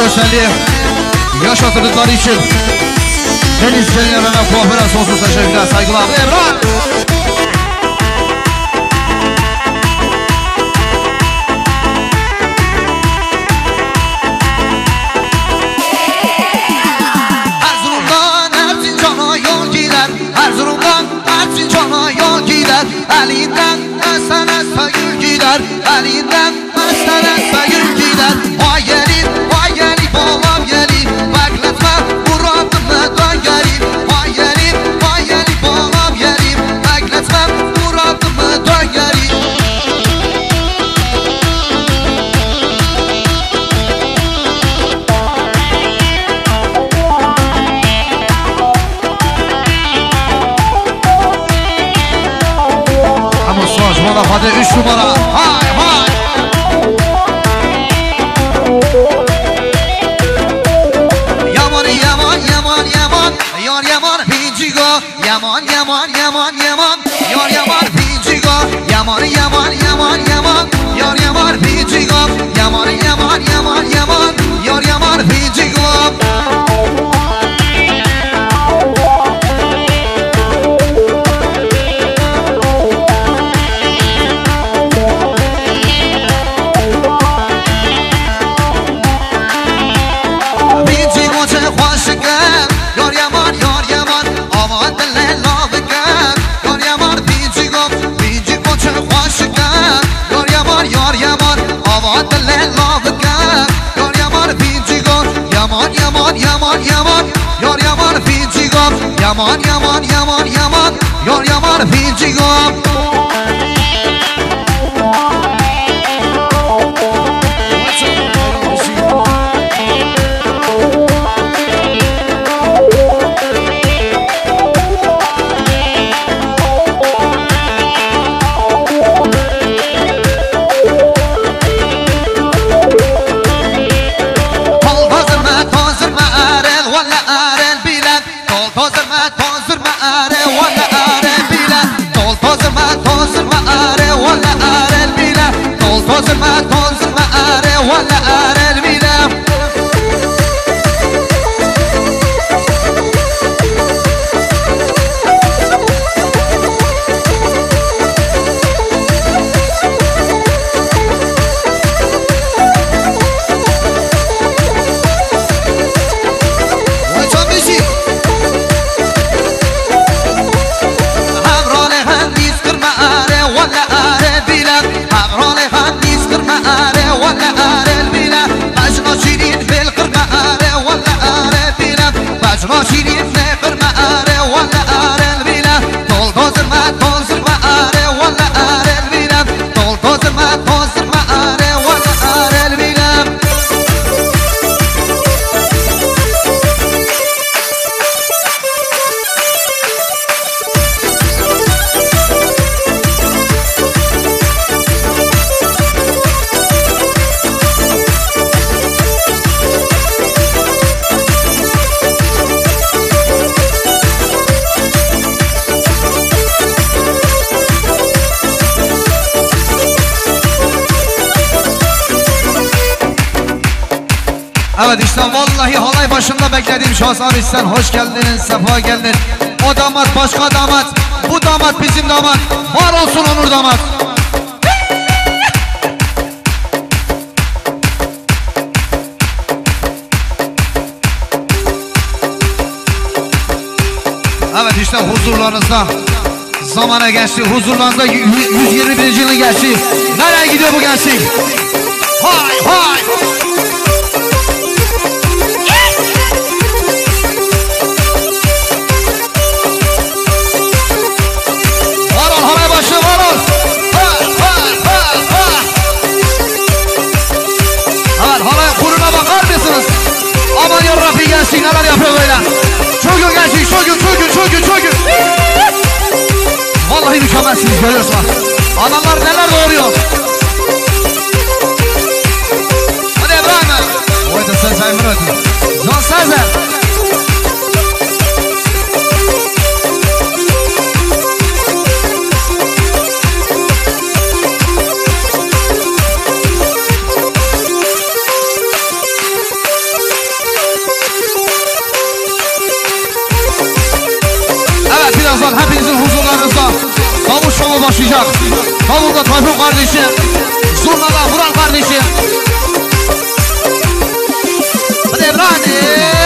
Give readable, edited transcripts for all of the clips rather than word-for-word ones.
özelliği yaş hatırlıkları için Deniz Gelinlerine kuaföre sonsuz teşekkürler, saygılar. Ebrar! Erzurum'dan Erzincan'a yol gider, Erzurum'dan Erzincan'a yol gider. Elinden esen esen gül gider, elinden esen esen gül gider. Vay gelin bağlam gelin, bekletme muradımı dön gelin. Vay gelin bağlam gelin, bekletme muradımı dön gelin. Ama Suaç bana hadi 3 numara. Hay hay. Yar yaman pincigo, yaman yar yaman pincigo, yaman yar yaman pincigo, yaman yar yaman pincigo. Yaman yar yaman pincigom. Evet işte vallahi halay başında beklediğim şahs abi, sen hoş geldin, sefa geldin. O damat başka damat, bu damat bizim damat. Var olsun Onur damat. Evet işte huzurlarınızda zamana geçti, huzurlarınızda 121. yılı geçti. Nereye gidiyor bu gençlik? Hay hay. Aman yarabbi gelsin, neler yapıyor böyle. Çocuk gelsin, çocuk. Vallahi mükemmelsiniz, görüyorsun bak. Adamlar neler doğuruyor. Hadi İbrahim. O yüzden sen sayımını ötün. Can Sezer. birazdan hepinizin huzurlarınızda davul şovu başlayacak. Davulda Tayfun kardeşim, zurnada Vural kardeşim. Hadi Ebrani.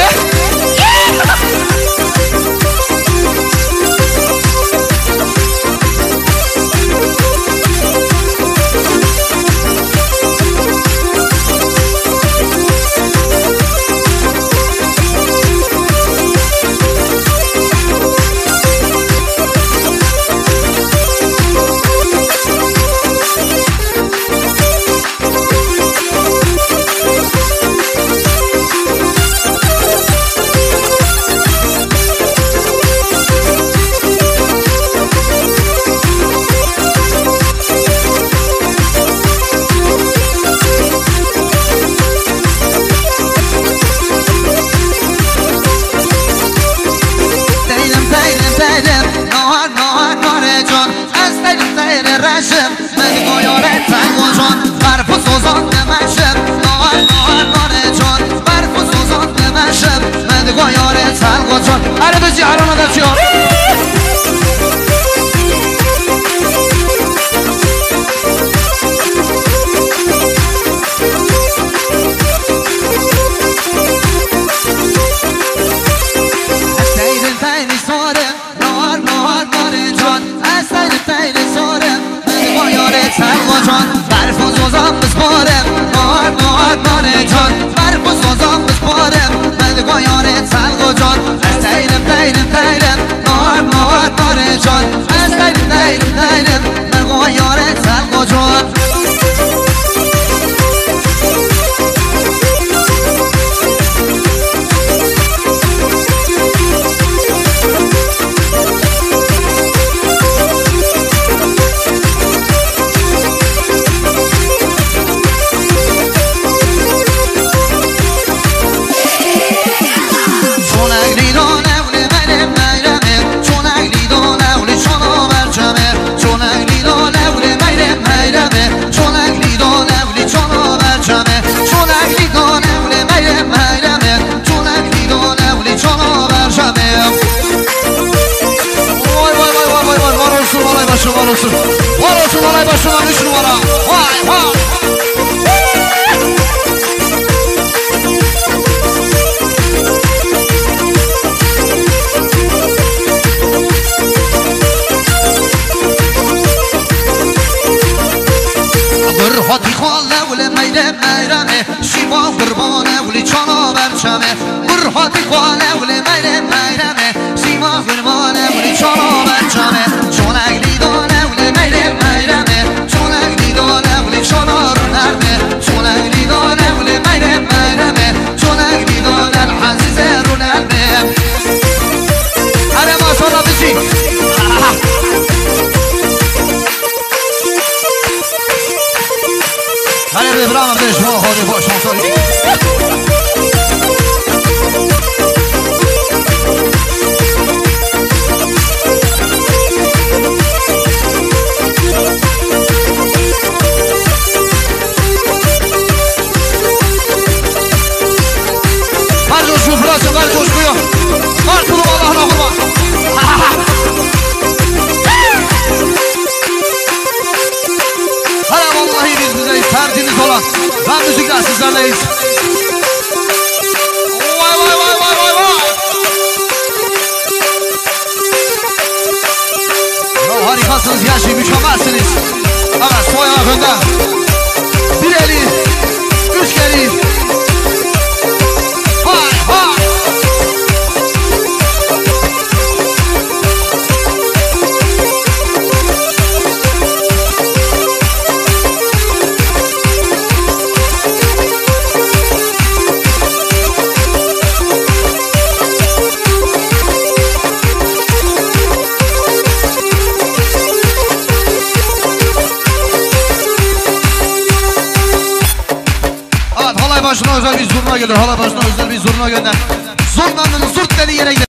Arabacı aramada açıyor. Var olsun olay başından 3 numara. Vay vay. برهاتی خاله ولی میره میرمه شیما قربانه ولی چانا برچمه برهاتی خاله ولی میره میرمه شیما قربانه ولی چانا برچمه چون اگلی دانه ولی میره میرمه چون اگلی دانه ولی چانا رو نرمه چون اگلی دانه ولی میره میرمه چون اگلی دانه العزیزه رو نرمه هره ما سالا بشی هره ببرام بهش ما خواهی باش همسایی Ver coşkuyu. Ver kulum Allah'ına kurban. Hala vallahi biz bizdeyiz. Tertemiz olan. Ben müzikler sizlerleyiz. Vay vay vay vay vay vay. Ya harikasınız gençlik, mükemmelsiniz. Evet sol ayak önde. Bir eli. 3 kere. Başına özel bir zurna gelir. Hala başına özel bir zurna gönder. Zurnanın zurt dediği yere gider.